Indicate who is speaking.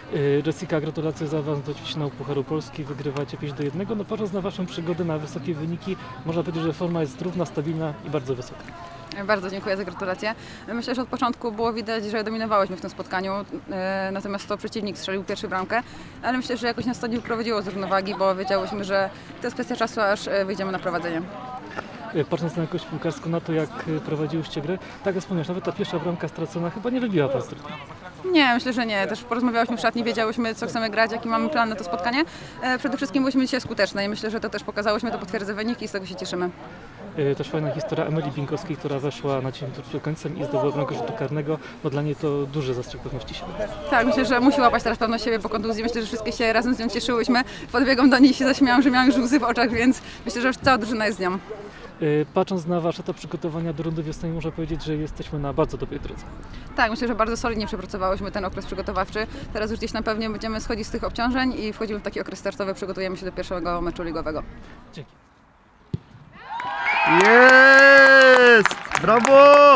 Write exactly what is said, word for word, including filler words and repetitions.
Speaker 1: Jessica, gratulacje za awans do ćwierćfinału Pucharu Polski, wygrywacie pięć do jednego. No patrząc na Waszą przygodę, na wysokie wyniki, można powiedzieć, że forma jest równa, stabilna i bardzo wysoka.
Speaker 2: Bardzo dziękuję za gratulacje. Myślę, że od początku było widać, że dominowałyśmy w tym spotkaniu, natomiast to przeciwnik strzelił pierwszą bramkę, ale myślę, że jakoś nas to nie wyprowadziło z równowagi, bo wiedziałyśmy, że to jest kwestia czasu, aż wyjdziemy na prowadzenie.
Speaker 1: Patrząc na jakość piłkarską, na to jak prowadziłyście grę, tak jak wspomniałeś, nawet ta pierwsza bramka stracona chyba nie wybiła Was z rytmu.
Speaker 2: Nie, myślę, że nie. Też porozmawiałyśmy w szatni, wiedziałyśmy, co chcemy grać, jaki mamy plan na to spotkanie. Przede wszystkim byliśmy dzisiaj skuteczne i myślę, że to też pokazałyśmy, to potwierdza wyniki i z tego się cieszymy.
Speaker 1: Też fajna historia Emilii Binkowskiej, która weszła na dziesięć minut przed końcem i zdobyła bramkę rzutu karnego, bo dla niej to duży zastrzyk pewności siebie.
Speaker 2: Tak, myślę, że musi łapać teraz pewność siebie po kontuzji. Myślę, że wszystkie się razem z nią cieszyłyśmy. Podbiegłam do niej i się zaśmiałam, że miałam już łzy w oczach, więc myślę, że już cała drużyna jest z nią.
Speaker 1: Patrząc na Wasze to przygotowania do rundy wiosennej, można powiedzieć, że jesteśmy na bardzo dobrej drodze.
Speaker 2: Tak, myślę, że bardzo solidnie przepracowałyśmy ten okres przygotowawczy. Teraz już gdzieś na pewno będziemy schodzić z tych obciążeń i wchodzimy w taki okres startowy, przygotujemy się do pierwszego meczu ligowego.
Speaker 1: Dzięki.
Speaker 3: Jest! Brawo!